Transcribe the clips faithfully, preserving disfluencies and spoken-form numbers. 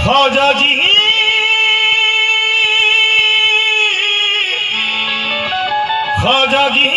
ख्वाजा जी ख्वाजा जी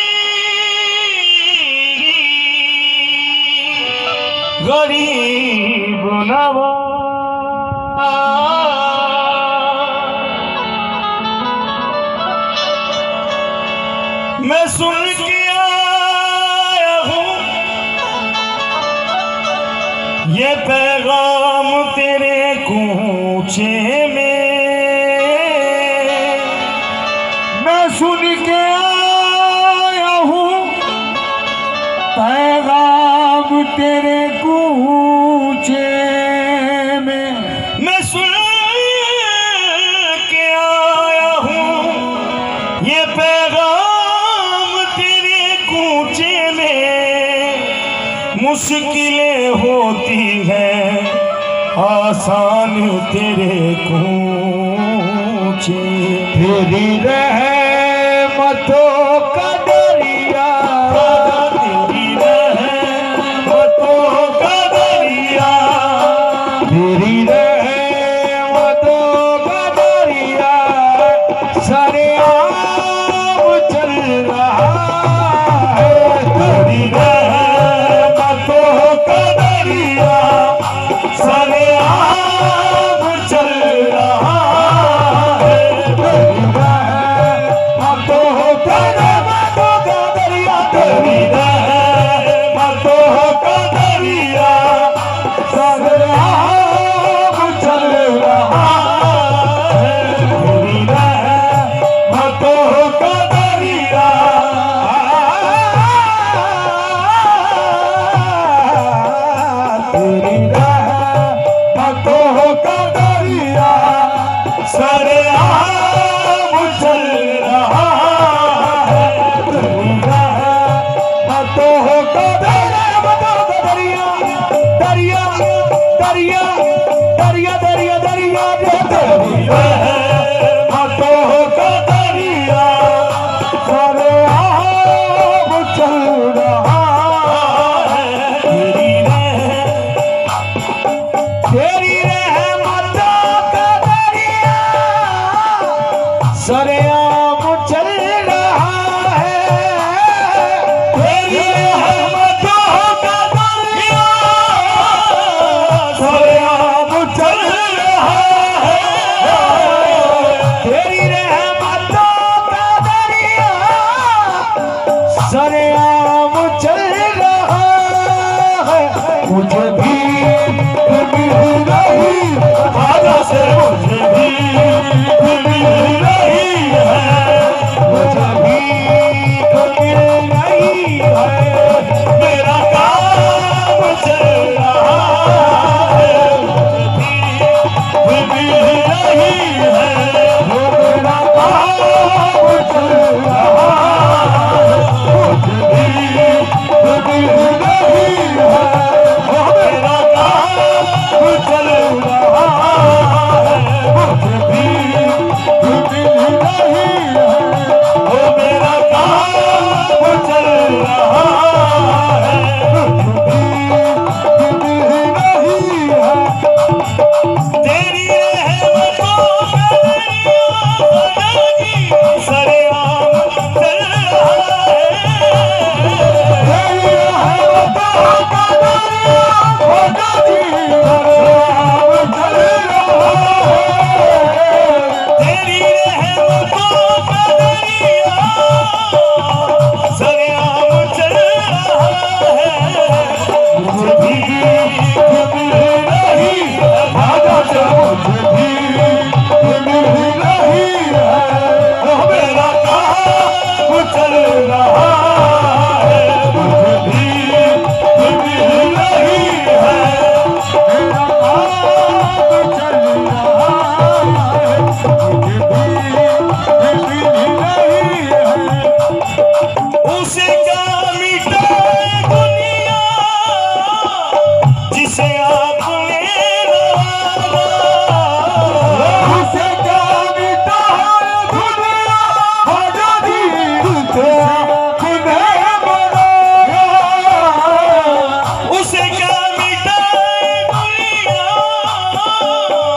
गरीब नवाज मैं सुन के आया हूँ ये पैगाम तेरे कूचे में, मैं सुन के आया हूँ पैगाम तेरे कूचे में, मैं सुन के आया हूँ ये पैगाम तेरे कूचे में। मुश्किलें होती हैं आसान तेरे कूचे, तेरी रहमतों का दरिया, तेरी रहमतों का दरिया, तेरी रहमतों का दरिया सरेआम चल रहा है, तेरी रहमतों का दरिया सरेआम चल रहा है, तेरी रहमतों का दरिया, तेरी रहमतों का दरिया सरेआम चल रहा है, तेरी रहमतों का दरिया, तेरी रहमतों का दरिया सरेआम चल रहा है, तेरी रहमतों का दरिया, दरिया दरिया दरिया दरिया दरिया तेरी रहमतों का दरिया सरेआम चल रहा है, तेरी तेरी रहमतों का दरिया सरेआम चल रहा है, तेरी रहमतों का दरिया सरेआम चल रहा है, तेरी रहमतों का दरिया सरेआम चल रहा है। मुझे भी मिल रही ख्वाजा से, मुझे भी मिल रही है, मुझे भी मिल रही है, मेरा काम चल रहा है, मुझे भी मिल रही है, मेरा काम चल रहा है, मुझे भी मिल रही है, मेरा काम चल रहा है, मुझे भी मिल रही है, ओ मेरा काम चल रहा है, मुझे भी मिल रही है, तेरी रहमतों का दरिया सरेआम चल रहा है, तेरी रहमतों का दरिया सरेआम चल रहा है, तेरी रहमतों का दरिया सरेआम चल रहा है, मुझे भी मिल रही है, ख्वाजा से मुझे भी मिल रही है, ओ मेरा काम चल रहा है, मुझे भी मिल रही है, मेरा काम चल रहा है, मुझे भी मिल रही है, उसे क्या मिटाए दुनिया जिसे आपने नवाजा, उसे क्या मिटाए दुनिया ख्वाजा जी जिसे आपने बनाया, उसे क्या मिटाए दुनिया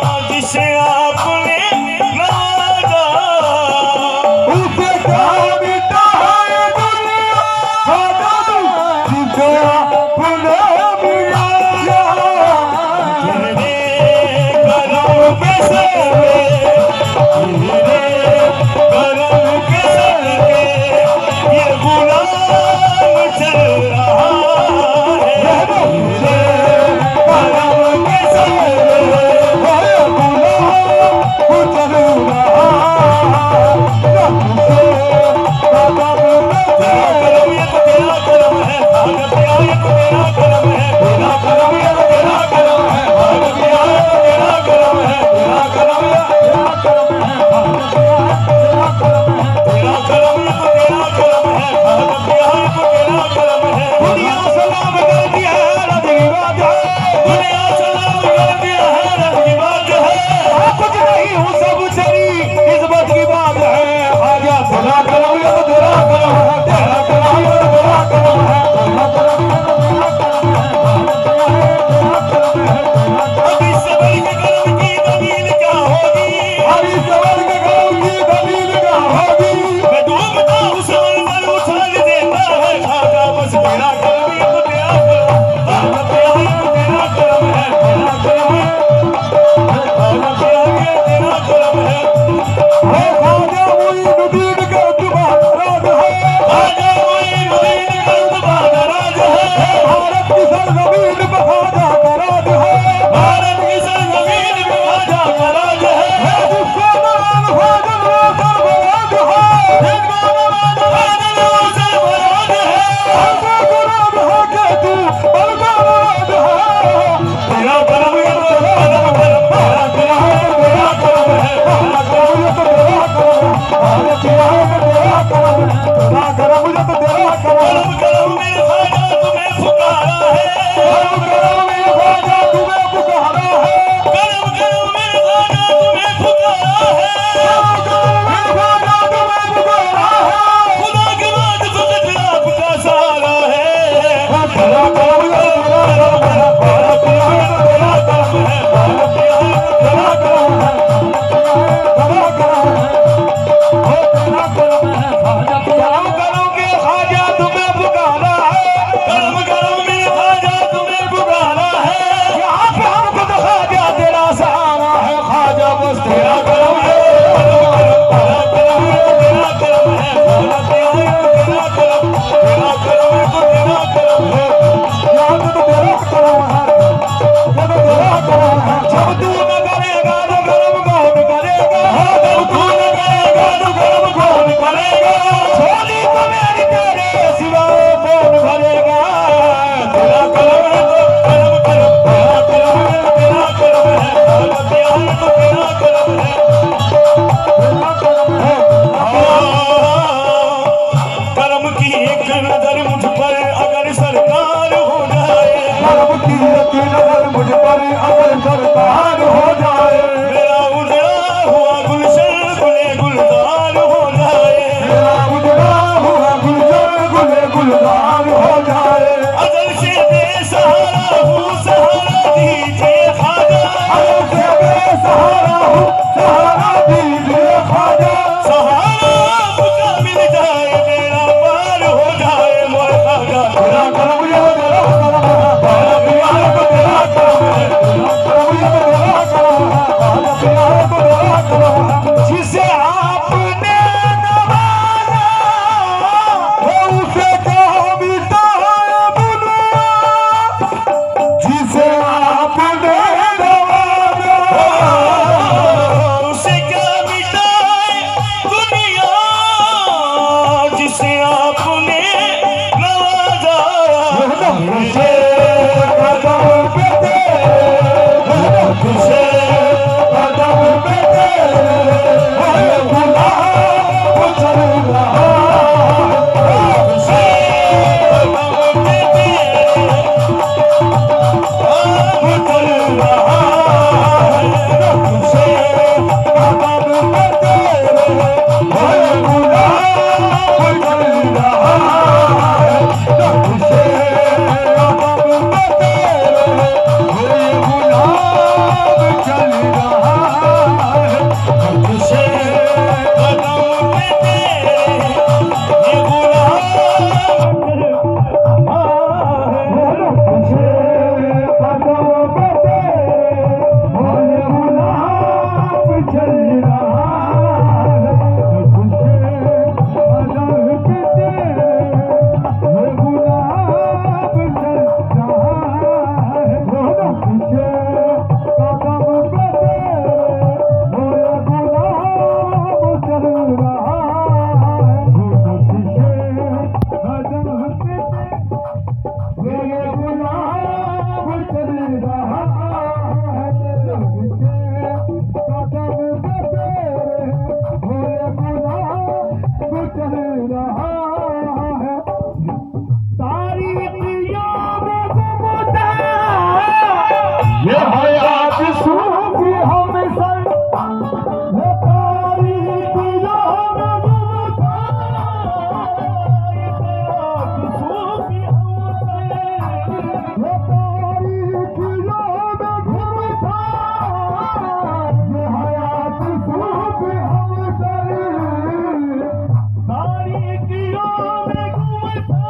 एक नजर मुझ पर अगर सरकार हो जाए, रब की एक नजर मुझ पर अगर सरकार हो जाए, मेरा उजड़ा हुआ गुलशन गुले गुलजार हो जाए, मेरा उजड़ा हुआ गुलशन गुले गुलजार हो जाए। अजल से बेसहारा हूँ सहारा दीजिए ख्वाजा, अजल से बेसहारा हूँ सहारा दीजिए ख्वाजा, सहारा मुझे मिल जाए मेरा पार हो जाए मोर ख्वाजा। तेरा करम ये तेरा करम है, ख्वाजा प्यार को तेरा करम है, तेरा करम ये तेरा करम है, ख्वाजा प्यार को तेरा करम है। जिसे आपने नवाजा वो उसे क्या मिटाया दुनिया, जिसे आपने नवाजा, उसे क्या मिटाए दुनिया, जिसे आपने नवाजा। तुझे कदम पे तेरे, तुझे कदम पे तेरे, हर गुनाह चल रहा, तुझे कदम पे तेरे अब चल रहा है, तुझे कदम पे तेरे, हर गुनाह चल रहा है, तुझे कदम पे तेरे, हर गुनाह चल रहा है, तुझे कदम पे तेरे ये गुलाम तुझे कदम पे तेरे, हर गुलाब चल रहा है, तुझे कदम पे तेरे, हर गुलाब चल रहा है, तुझे कदम पे तेरे, हर गुलाब चल रहा है, तुझे कदम पे मेरे गुलाब चल रहा है, तुझे कदम पे तेरे, मेरे गुलाब चल रहा है। तारीखियों में घूमता ये हयात सूफी हम सर, ये तारीखियों में घूमता ये हयात सूफी हम सर, ये तारीखियों में घूमता ये हयात सूफी हम सर, तारीकियों में घूमता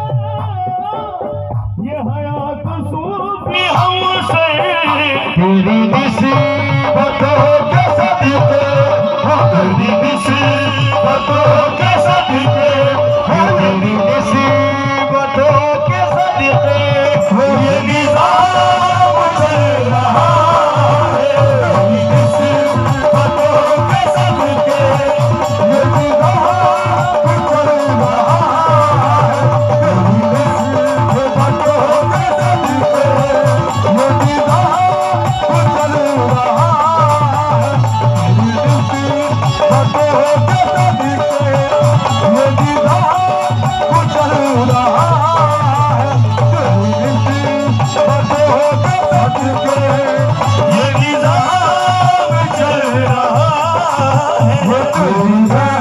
ये हयात सूफी हमसे। तेरी मुसीबतों के सदके, तेरी मुसीबतों के सदके, तेरी मुसीबतों के सदके, वो ये निज़ाम चल रहा है, तेरी मुसीबतों के सदके, ये निज़ाम चल रहा है, तेरी मुसीबतों के सदके, ये निज़ाम चल रहा है, तेरी मुसीबतों के सदके, ये निज़ाम चल रहा है, तेरी मुसीबतों के सदके, ये निज़ाम चल रहा है। ये तेरी